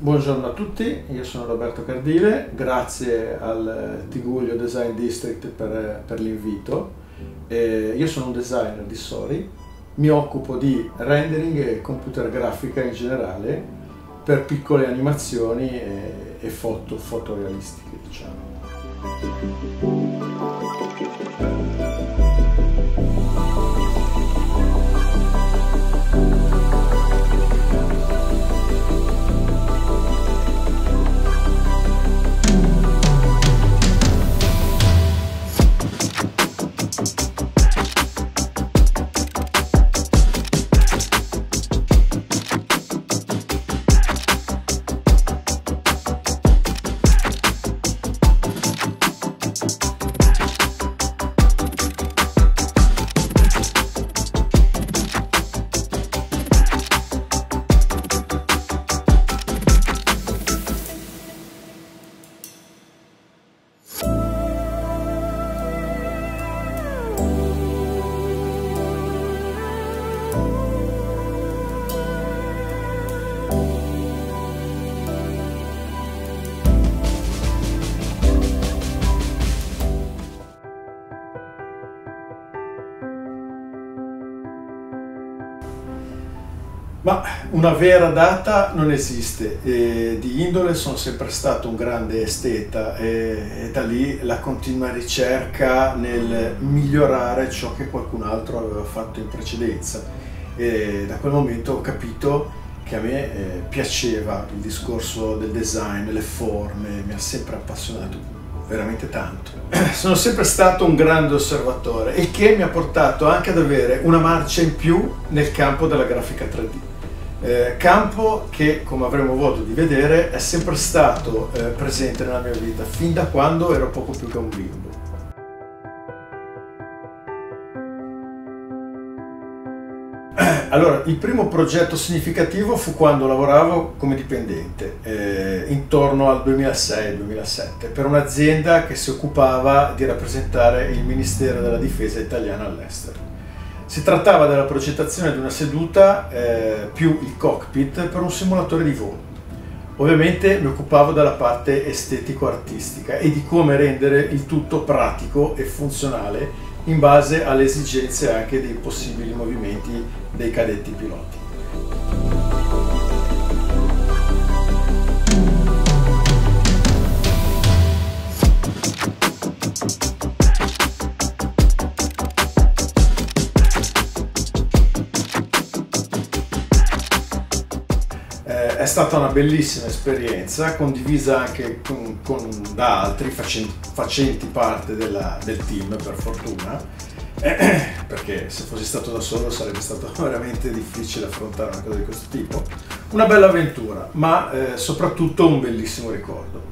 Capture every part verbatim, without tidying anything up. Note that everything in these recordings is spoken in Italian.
Buongiorno a tutti, io sono Roberto Cardile, grazie al Tigullio Design District per, per l'invito. Eh, io sono un designer di Sori, mi occupo di rendering e computer grafica in generale per piccole animazioni e, e foto fotorealistiche, diciamo. Ma una vera data non esiste, e di indole sono sempre stato un grande esteta e, e da lì la continua ricerca nel migliorare ciò che qualcun altro aveva fatto in precedenza, e da quel momento ho capito che a me eh, piaceva il discorso del design, le forme, mi ha sempre appassionato veramente tanto. Sono sempre stato un grande osservatore, il che mi ha portato anche ad avere una marcia in più nel campo della grafica tre D. Eh, campo che, come avremo modo di vedere, è sempre stato eh, presente nella mia vita fin da quando ero poco più che un bimbo. Allora, il primo progetto significativo fu quando lavoravo come dipendente, eh, intorno al duemilasei duemilasette, per un'azienda che si occupava di rappresentare il Ministero della Difesa italiano all'estero. Si trattava della progettazione di una seduta eh, più il cockpit per un simulatore di volo. Ovviamente mi occupavo della parte estetico-artistica e di come rendere il tutto pratico e funzionale in base alle esigenze anche dei possibili movimenti dei cadetti piloti. È stata una bellissima esperienza, condivisa anche con, con, da altri facenti, facenti parte della, del team, per fortuna, eh, perché se fossi stato da solo sarebbe stato veramente difficile affrontare una cosa di questo tipo. Una bella avventura, ma eh, soprattutto un bellissimo ricordo.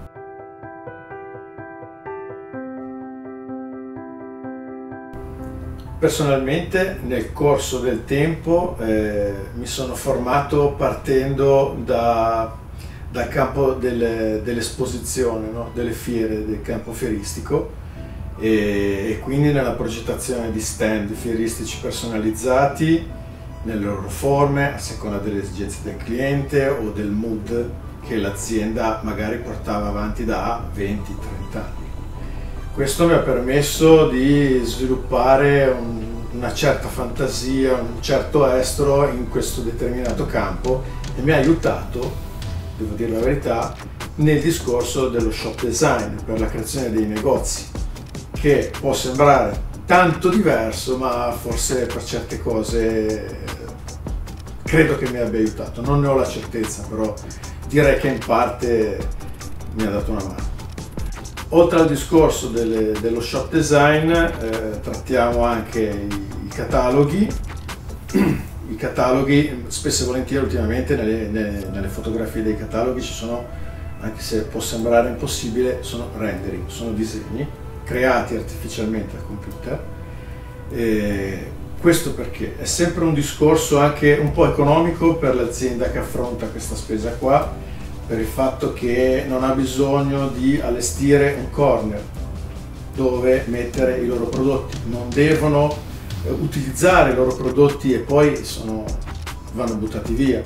Personalmente nel corso del tempo eh, mi sono formato partendo da, dal campo delle, dell'esposizione, no? Delle fiere, del campo fieristico e, e quindi nella progettazione di stand fieristici personalizzati nelle loro forme a seconda delle esigenze del cliente o del mood che l'azienda magari portava avanti da venti trenta anni. Questo mi ha permesso di sviluppare un, una certa fantasia, un certo estro in questo determinato campo e mi ha aiutato, devo dire la verità, nel discorso dello shop design per la creazione dei negozi, che può sembrare tanto diverso, ma forse per certe cose credo che mi abbia aiutato. Non ne ho la certezza, però direi che in parte mi ha dato una mano. Oltre al discorso delle, dello shop design, eh, trattiamo anche i, i cataloghi. I cataloghi, spesso e volentieri ultimamente nelle, nelle, nelle fotografie dei cataloghi ci sono, anche se può sembrare impossibile, sono rendering, sono disegni creati artificialmente al computer. E questo perché è sempre un discorso anche un po' economico per l'azienda che affronta questa spesa qua, per il fatto che non ha bisogno di allestire un corner dove mettere i loro prodotti, non devono utilizzare i loro prodotti e poi sono, vanno buttati via,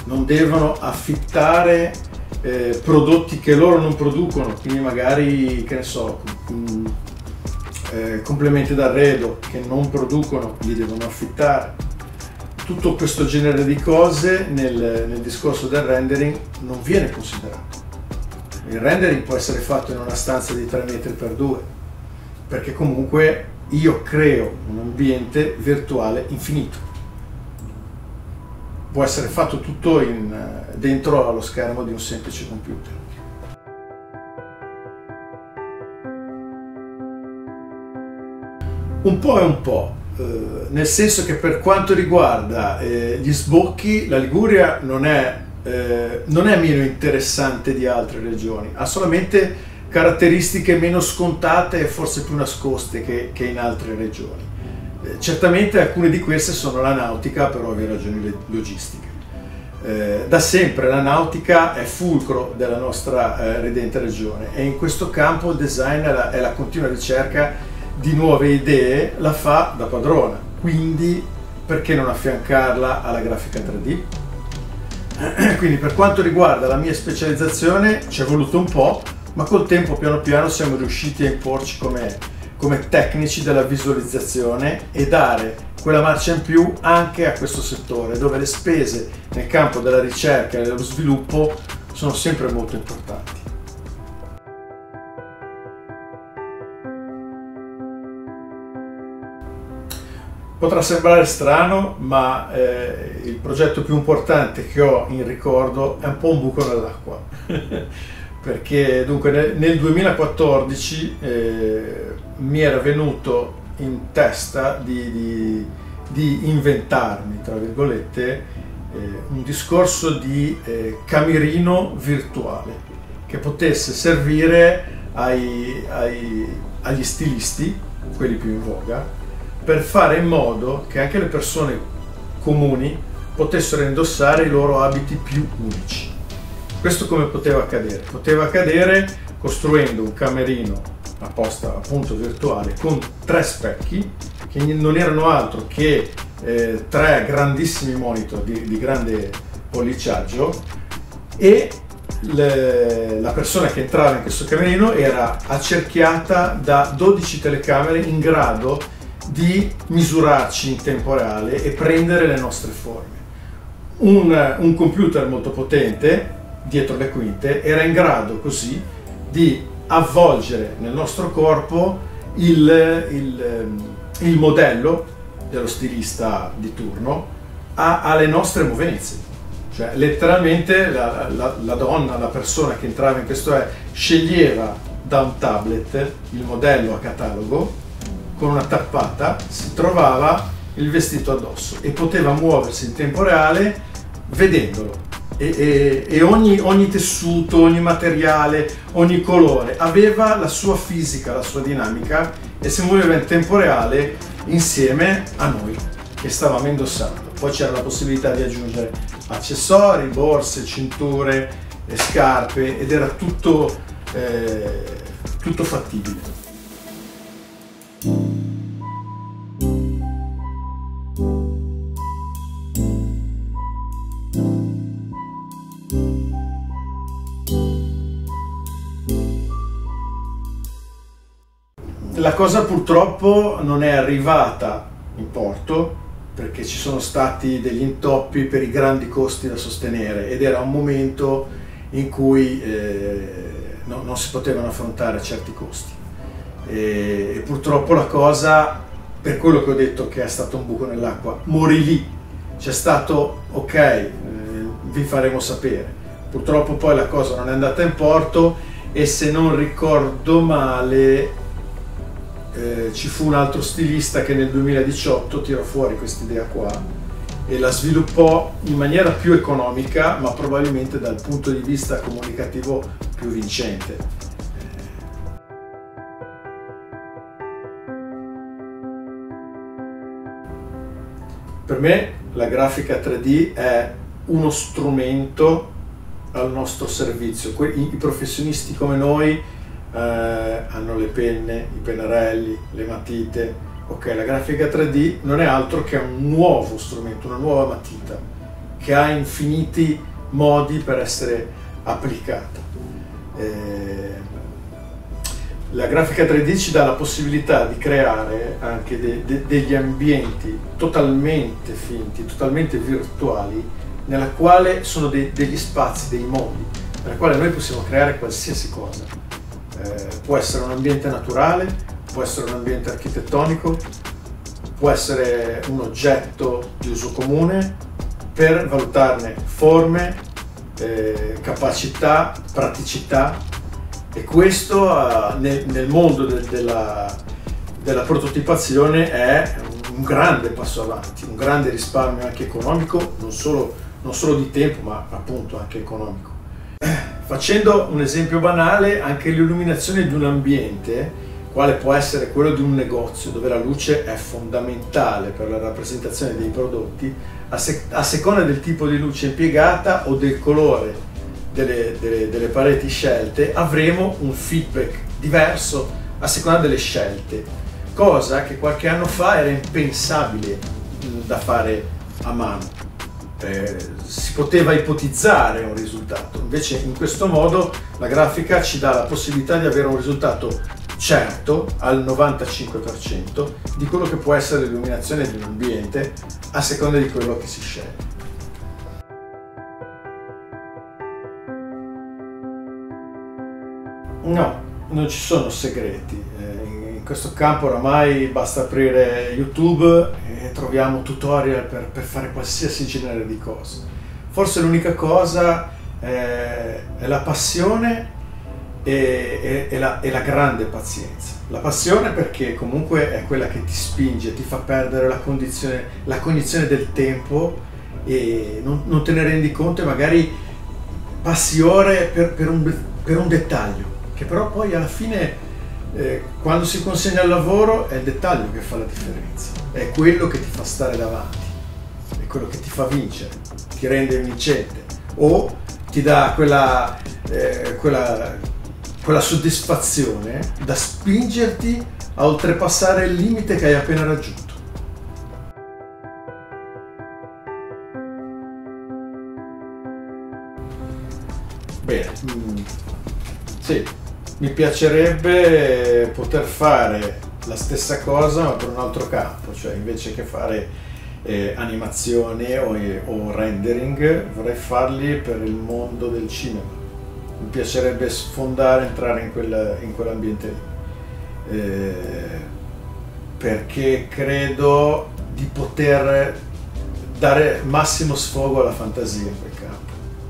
non devono affittare eh, prodotti che loro non producono, quindi magari, che ne so, mh, eh, complementi d'arredo che non producono, li devono affittare. Tutto questo genere di cose nel, nel discorso del rendering non viene considerato. Il rendering può essere fatto in una stanza di tre metri per due, perché comunque io creo un ambiente virtuale infinito. Può essere fatto tutto in, dentro allo schermo di un semplice computer. Un po' e un po', eh, nel senso che per quanto riguarda eh, gli sbocchi, la Liguria non è, eh, non è meno interessante di altre regioni, ha solamente caratteristiche meno scontate e forse più nascoste che, che in altre regioni. Eh, certamente alcune di queste sono la nautica per ovvie ragioni logistiche. Eh, da sempre la nautica è fulcro della nostra eh, ridente regione e in questo campo il design è la, è la continua ricerca di nuove idee, la fa da padrona, quindi perché non affiancarla alla grafica tre D? Quindi per quanto riguarda la mia specializzazione ci è voluto un po', ma col tempo piano piano siamo riusciti a imporci come, come tecnici della visualizzazione e dare quella marcia in più anche a questo settore, dove le spese nel campo della ricerca e dello sviluppo sono sempre molto importanti. Potrà sembrare strano, ma eh, il progetto più importante che ho in ricordo è un po' un buco nell'acqua. Perché dunque nel, nel duemilaquattordici eh, mi era venuto in testa di, di, di inventarmi, tra virgolette, eh, un discorso di eh, camerino virtuale che potesse servire ai, ai, agli stilisti, quelli più in voga, per fare in modo che anche le persone comuni potessero indossare i loro abiti più unici. Questo come poteva accadere? Poteva accadere costruendo un camerino apposta appunto virtuale con tre specchi che non erano altro che eh, tre grandissimi monitor di, di grande polliciaggio e le, la persona che entrava in questo camerino era accerchiata da dodici telecamere in grado di misurarci in tempo reale e prendere le nostre forme. Un, un computer molto potente dietro le quinte era in grado così di avvolgere nel nostro corpo il, il, il modello dello stilista di turno a, alle nostre movenze. Cioè letteralmente la, la, la donna, la persona che entrava in questo è, sceglieva da un tablet il modello a catalogo, con una tappata si trovava il vestito addosso e poteva muoversi in tempo reale vedendolo e, e, e ogni, ogni tessuto, ogni materiale, ogni colore aveva la sua fisica, la sua dinamica e si muoveva in tempo reale insieme a noi che stavamo indossando. Poi c'era la possibilità di aggiungere accessori, borse, cinture, scarpe ed era tutto, eh, tutto fattibile. La cosa purtroppo non è arrivata in porto perché ci sono stati degli intoppi per i grandi costi da sostenere ed era un momento in cui eh, no, non si potevano affrontare certi costi. E, e purtroppo la cosa, per quello che ho detto che è stato un buco nell'acqua, morì lì. C'è stato ok, eh, vi faremo sapere. Purtroppo poi la cosa non è andata in porto e se non ricordo male eh, ci fu un altro stilista che nel duemiladiciotto tirò fuori quest'idea qua e la sviluppò in maniera più economica ma probabilmente dal punto di vista comunicativo più vincente. Per me la grafica tre D è uno strumento al nostro servizio. I, i professionisti come noi eh, hanno le penne, i pennarelli, le matite. Ok, la grafica tre D non è altro che un nuovo strumento, una nuova matita che ha infiniti modi per essere applicata. Eh, la grafica tre D ci dà la possibilità di creare anche de, de, degli ambienti totalmente finti, totalmente virtuali, nella quale sono de, degli spazi, dei mondi, nella quale noi possiamo creare qualsiasi cosa. Eh, può essere un ambiente naturale, può essere un ambiente architettonico, può essere un oggetto di uso comune, per valutarne forme, eh, capacità, praticità. E questo uh, nel, nel mondo de, della, della prototipazione è un grande passo avanti, un grande risparmio anche economico, non solo, non solo di tempo, ma appunto anche economico. Facendo un esempio banale, anche l'illuminazione di un ambiente, quale può essere quello di un negozio, dove la luce è fondamentale per la rappresentazione dei prodotti, a, sec a seconda del tipo di luce impiegata o del colore Delle, delle, delle pareti scelte, avremo un feedback diverso a seconda delle scelte, cosa che qualche anno fa era impensabile da fare a mano. Eh, si poteva ipotizzare un risultato, invece in questo modo la grafica ci dà la possibilità di avere un risultato certo al novantacinque per cento di quello che può essere l'illuminazione di un ambiente a seconda di quello che si sceglie. No, non ci sono segreti. In questo campo oramai basta aprire YouTube e troviamo tutorial per, per fare qualsiasi genere di cose. Forse l'unica cosa è, è la passione e, e, e, la, e la grande pazienza. La passione perché comunque è quella che ti spinge, ti fa perdere la, condizione, la cognizione del tempo e non, non te ne rendi conto e magari passi ore per, per, un, per un dettaglio, che però poi alla fine eh, quando si consegna al lavoro è il dettaglio che fa la differenza, è quello che ti fa stare davanti, è quello che ti fa vincere, ti rende vincente o ti dà quella, eh, quella, quella soddisfazione da spingerti a oltrepassare il limite che hai appena raggiunto. Bene, mm, sì. Mi piacerebbe poter fare la stessa cosa ma per un altro campo, cioè invece che fare eh, animazioni o, o rendering vorrei farli per il mondo del cinema. Mi piacerebbe sfondare, entrare in, quel, in quell'ambiente lì, eh, perché credo di poter dare massimo sfogo alla fantasia in quel campo.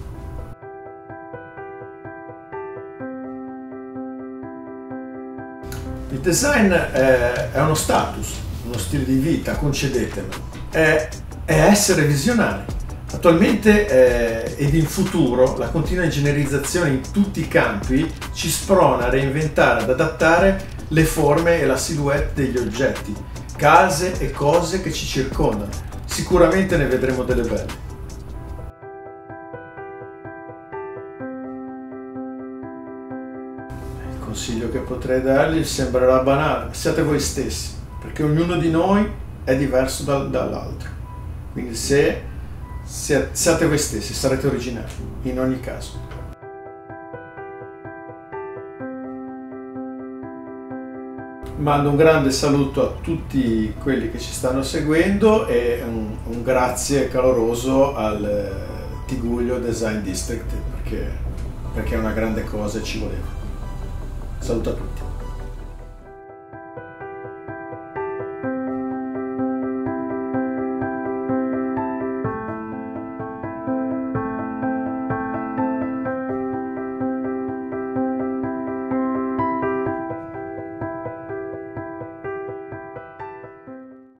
Il design è, è uno status, uno stile di vita, concedetemelo, è, è essere visionari. Attualmente eh, ed in futuro la continua ingegnerizzazione in tutti i campi ci sprona a reinventare, ad adattare le forme e la silhouette degli oggetti, case e cose che ci circondano. Sicuramente ne vedremo delle belle. Il consiglio che potrei dargli sembrerà banale, siate voi stessi, perché ognuno di noi è diverso da, dall'altro. Quindi se siate voi stessi, sarete originali, in ogni caso. Mando un grande saluto a tutti quelli che ci stanno seguendo e un, un grazie caloroso al Tigullio Design District perché, perché è una grande cosa e ci voleva. Saluto a tutti.